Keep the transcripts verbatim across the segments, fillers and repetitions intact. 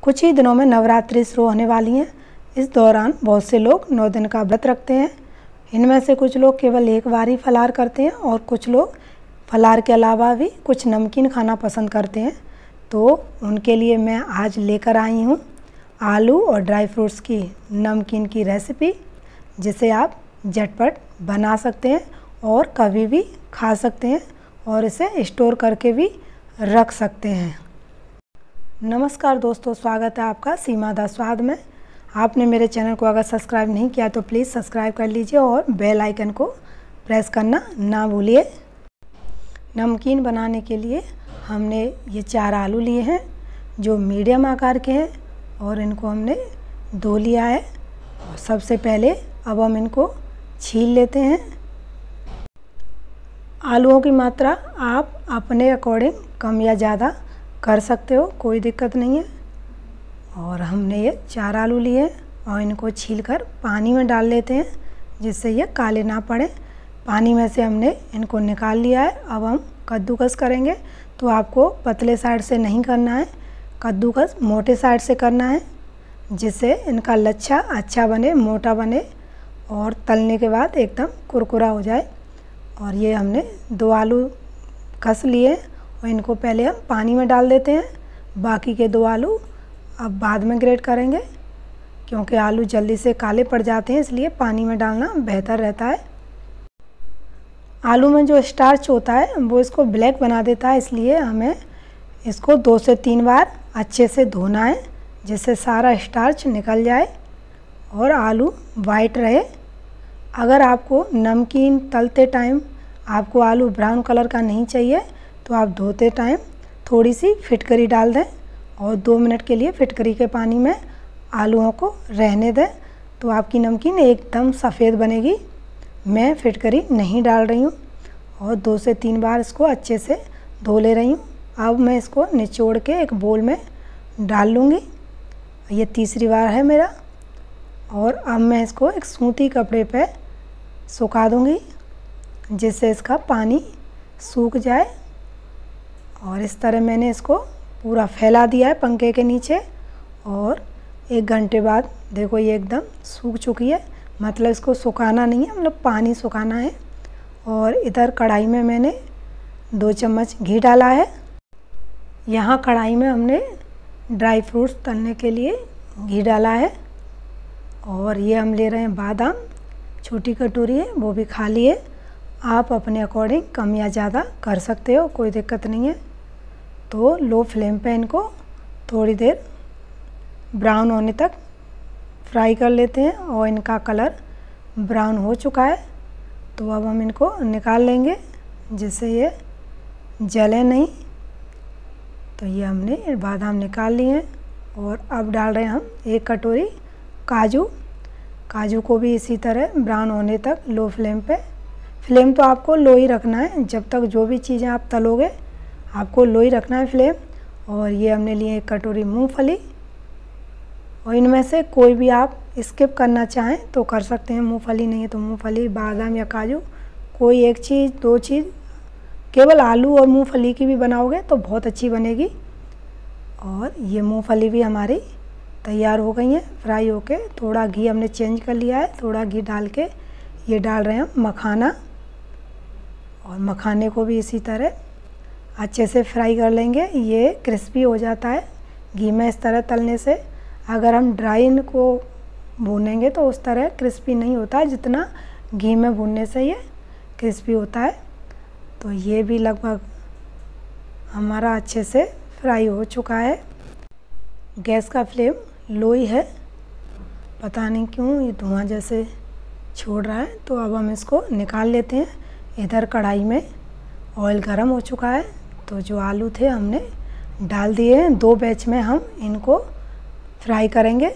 कुछ ही दिनों में नवरात्रि शुरू होने वाली हैं। इस दौरान बहुत से लोग नौ दिन का व्रत रखते हैं। इनमें से कुछ लोग केवल एक बार ही फलाहार करते हैं और कुछ लोग फलाहार के अलावा भी कुछ नमकीन खाना पसंद करते हैं। तो उनके लिए मैं आज लेकर आई हूँ आलू और ड्राई फ्रूट्स की नमकीन की रेसिपी, जिसे आप झटपट बना सकते हैं और कभी भी खा सकते हैं और इसे स्टोर करके भी रख सकते हैं। नमस्कार दोस्तों, स्वागत है आपका सीमा दा स्वाद में। आपने मेरे चैनल को अगर सब्सक्राइब नहीं किया तो प्लीज़ सब्सक्राइब कर लीजिए और बेल आइकन को प्रेस करना ना भूलिए। नमकीन बनाने के लिए हमने ये चार आलू लिए हैं जो मीडियम आकार के हैं और इनको हमने धो लिया है। और सबसे पहले अब हम इनको छील लेते हैं। आलूओं की मात्रा आप अपने अकॉर्डिंग कम या ज़्यादा कर सकते हो, कोई दिक्कत नहीं है। और हमने ये चार आलू लिए और इनको छीलकर पानी में डाल लेते हैं जिससे ये काले ना पड़े। पानी में से हमने इनको निकाल लिया है। अब हम कद्दूकस करेंगे, तो आपको पतले साइड से नहीं करना है, कद्दूकस मोटे साइड से करना है, जिससे इनका लच्छा अच्छा बने, मोटा बने और तलने के बाद एकदम कुरकुरा हो जाए। और ये हमने दो आलू कस लिए और इनको पहले हम पानी में डाल देते हैं। बाकी के दो आलू अब बाद में ग्रेट करेंगे, क्योंकि आलू जल्दी से काले पड़ जाते हैं, इसलिए पानी में डालना बेहतर रहता है। आलू में जो स्टार्च होता है वो इसको ब्लैक बना देता है, इसलिए हमें इसको दो से तीन बार अच्छे से धोना है, जिससे सारा स्टार्च निकल जाए और आलू वाइट रहे। अगर आपको नमकीन तलते टाइम आपको आलू ब्राउन कलर का नहीं चाहिए तो आप धोते टाइम थोड़ी सी फिटकरी डाल दें और दो मिनट के लिए फिटकरी के पानी में आलूओं को रहने दें, तो आपकी नमकीन एकदम सफ़ेद बनेगी। मैं फिटकरी नहीं डाल रही हूँ और दो से तीन बार इसको अच्छे से धो ले रही हूँ। अब मैं इसको निचोड़ के एक बोल में डाल लूँगी। ये तीसरी बार है मेरा। और अब मैं इसको एक सूती कपड़े पे सुखा दूँगी, जिससे इसका पानी सूख जाए। और इस तरह मैंने इसको पूरा फैला दिया है पंखे के नीचे। और एक घंटे बाद देखो ये एकदम सूख चुकी है, मतलब इसको सुखाना नहीं है, मतलब पानी सुखाना है। और इधर कढ़ाई में मैंने दो चम्मच घी डाला है। यहाँ कढ़ाई में हमने ड्राई फ्रूट्स तलने के लिए घी डाला है। और ये हम ले रहे हैं बादाम, छोटी कटोरी है, वो भी खाली है। आप अपने अकॉर्डिंग कम या ज़्यादा कर सकते हो, कोई दिक्कत नहीं है। तो लो फ्लेम पे इनको थोड़ी देर ब्राउन होने तक फ्राई कर लेते हैं। और इनका कलर ब्राउन हो चुका है, तो अब हम इनको निकाल लेंगे, जिससे ये जले नहीं। तो ये हमने बादाम निकाल लिए हैं। और अब डाल रहे हैं हम एक कटोरी काजू। काजू को भी इसी तरह ब्राउन होने तक लो फ्लेम पे, फ्लेम तो आपको लो ही रखना है, जब तक जो भी चीज़ें आप तलोगे आपको लो ही रखना है फ्लेम। और ये हमने लिए एक कटोरी मूंगफली, और इनमें से कोई भी आप स्किप करना चाहें तो कर सकते हैं। मूंगफली नहीं है तो मूंगफली, बादाम या काजू, कोई एक चीज़, दो चीज़, केवल आलू और मूंगफली की भी बनाओगे तो बहुत अच्छी बनेगी। और ये मूंगफली भी हमारी तैयार हो गई हैं फ्राई होके। थोड़ा घी हमने चेंज कर लिया है, थोड़ा घी डाल के ये डाल रहे हैं हम मखाना। और मखाने को भी इसी तरह अच्छे से फ्राई कर लेंगे। ये क्रिस्पी हो जाता है घी में इस तरह तलने से। अगर हम ड्राई इनको भूनेंगे तो उस तरह क्रिस्पी नहीं होता है, जितना घी में भूनने से ये क्रिस्पी होता है। तो ये भी लगभग हमारा अच्छे से फ्राई हो चुका है। गैस का फ्लेम लो ही है, पता नहीं क्यों ये धुआं जैसे छोड़ रहा है। तो अब हम इसको निकाल लेते हैं। इधर कढ़ाई में ऑयल गर्म हो चुका है, तो जो आलू थे हमने डाल दिए हैं। दो बैच में हम इनको फ्राई करेंगे।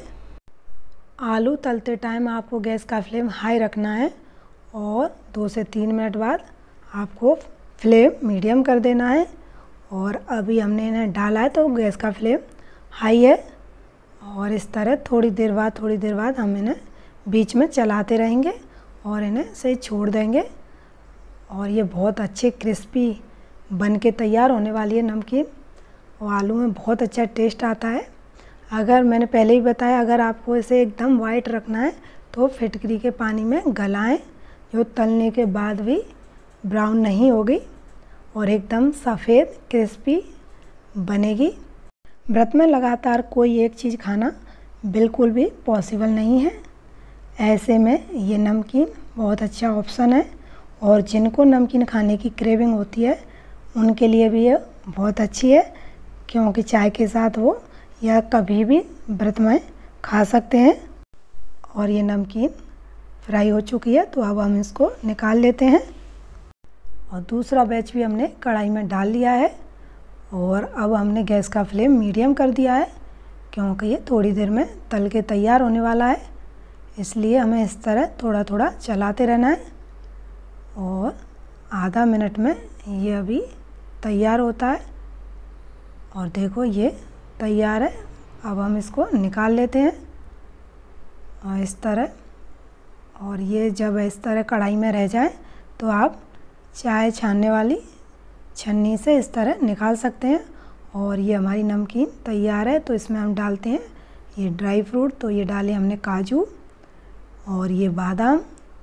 आलू तलते टाइम आपको गैस का फ्लेम हाई रखना है और दो से तीन मिनट बाद आपको फ्लेम मीडियम कर देना है। और अभी हमने इन्हें डाला है तो गैस का फ्लेम हाई है। और इस तरह थोड़ी देर बाद थोड़ी देर बाद हम इन्हें बीच में चलाते रहेंगे और इन्हें सही छोड़ देंगे। और ये बहुत अच्छे क्रिस्पी बन के तैयार होने वाली है नमकीन। और आलू में बहुत अच्छा टेस्ट आता है। अगर मैंने पहले ही बताया, अगर आपको इसे एकदम वाइट रखना है तो फिटकरी के पानी में गलाएं, जो तलने के बाद भी ब्राउन नहीं होगी और एकदम सफ़ेद क्रिस्पी बनेगी। व्रत में लगातार कोई एक चीज़ खाना बिल्कुल भी पॉसिबल नहीं है। ऐसे में ये नमकीन बहुत अच्छा ऑप्शन है और जिनको नमकीन खाने की क्रेविंग होती है उनके लिए भी ये बहुत अच्छी है, क्योंकि चाय के साथ हो या कभी भी व्रत में खा सकते हैं। और ये नमकीन फ्राई हो चुकी है, तो अब हम इसको निकाल लेते हैं। और दूसरा बैच भी हमने कढ़ाई में डाल लिया है और अब हमने गैस का फ्लेम मीडियम कर दिया है, क्योंकि ये थोड़ी देर में तल के तैयार होने वाला है। इसलिए हमें इस तरह थोड़ा थोड़ा चलाते रहना है और आधा मिनट में ये अभी तैयार होता है। और देखो ये तैयार है। अब हम इसको निकाल लेते हैं और इस तरह, और ये जब इस तरह कढ़ाई में रह जाए तो आप चाय छानने वाली छन्नी से इस तरह निकाल सकते हैं। और ये हमारी नमकीन तैयार है। तो इसमें हम डालते हैं ये ड्राई फ्रूट। तो ये डाले हमने काजू और ये बादाम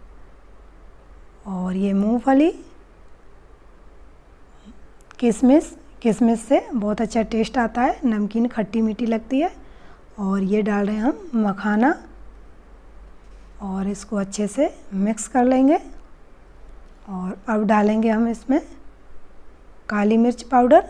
और ये मूंगफली, किशमिश। किशमिश से बहुत अच्छा टेस्ट आता है, नमकीन खट्टी मीठी लगती है। और ये डाल रहे हैं हम मखाना और इसको अच्छे से मिक्स कर लेंगे। और अब डालेंगे हम इसमें काली मिर्च पाउडर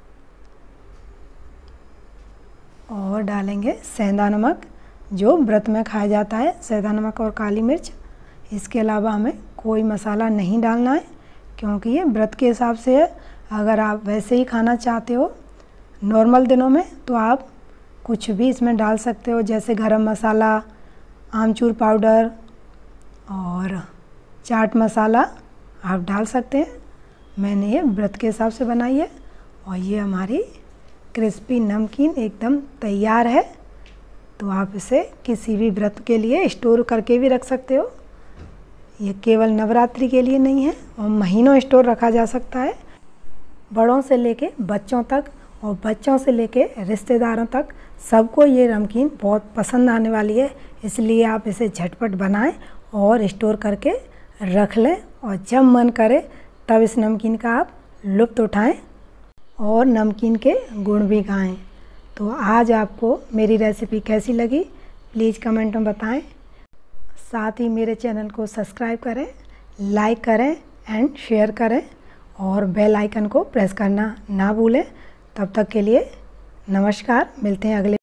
और डालेंगे सेंधा नमक, जो व्रत में खाया जाता है, सेंधा नमक और काली मिर्च। इसके अलावा हमें कोई मसाला नहीं डालना है, क्योंकि ये व्रत के हिसाब से है। अगर आप वैसे ही खाना चाहते हो नॉर्मल दिनों में तो आप कुछ भी इसमें डाल सकते हो, जैसे गरम मसाला, आमचूर पाउडर और चाट मसाला आप डाल सकते हैं। मैंने ये व्रत के हिसाब से बनाई है और ये हमारी क्रिस्पी नमकीन एकदम तैयार है। तो आप इसे किसी भी व्रत के लिए स्टोर करके भी रख सकते हो। ये केवल नवरात्रि के लिए नहीं है और महीनों स्टोर रखा जा सकता है। बड़ों से लेके बच्चों तक और बच्चों से लेके रिश्तेदारों तक सबको ये नमकीन बहुत पसंद आने वाली है। इसलिए आप इसे झटपट बनाएं और स्टोर करके रख लें और जब मन करे तब इस नमकीन का आप लुत्फ़ उठाएं और नमकीन के गुण भी गाएं। तो आज आपको मेरी रेसिपी कैसी लगी प्लीज़ कमेंट में बताएं। साथ ही मेरे चैनल को सब्सक्राइब करें, लाइक करें एंड शेयर करें और बेल आइकन को प्रेस करना ना भूलें। तब तक के लिए नमस्कार, मिलते हैं अगले